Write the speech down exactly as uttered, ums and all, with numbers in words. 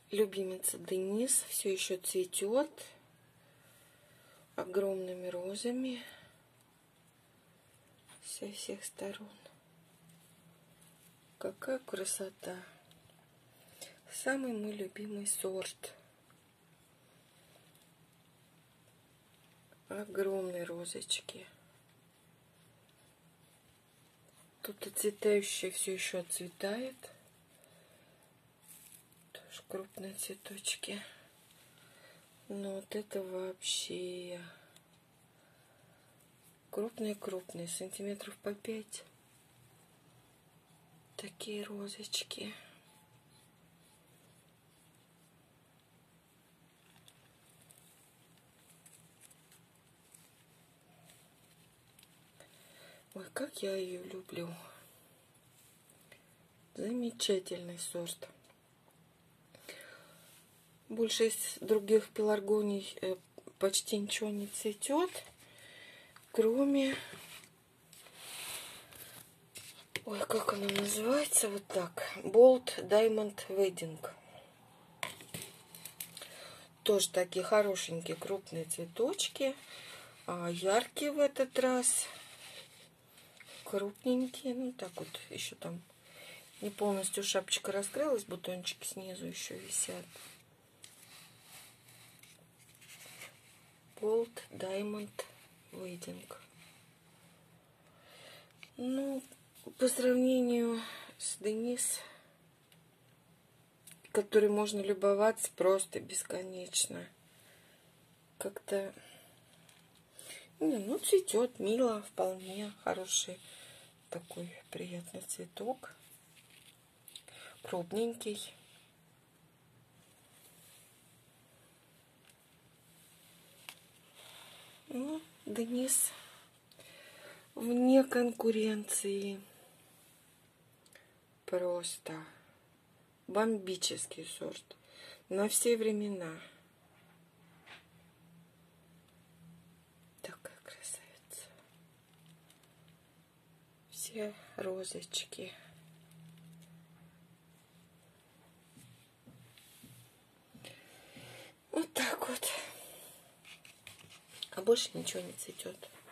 любимица Денис все еще цветет огромными розами со всех сторон. Какая красота! Самый мой любимый сорт. Огромные розочки. Тут отцветающая все еще отцветает. Тоже крупные цветочки. Но вот это вообще крупные-крупные, сантиметров по пять. Такие розочки. Ой, как я ее люблю. Замечательный сорт. Больше из других пеларгоний почти ничего не цветет, кроме... Ой, как она называется? Вот так. Bold Diamond Wedding. Тоже такие хорошенькие крупные цветочки. А яркие в этот раз. Крупненькие. Ну так вот еще там не полностью шапочка раскрылась. Бутончики снизу еще висят. Bold Diamond Wedding. Ну, по сравнению с Денис, который можно любоваться просто бесконечно. Как-то... Не, ну, цветет мило, вполне хороший такой приятный цветок. Крупненький. Ну, Денис вне конкуренции. Просто бомбический сорт на все времена. Такая красавица. Все розочки. Вот так вот. А больше ничего не цветет.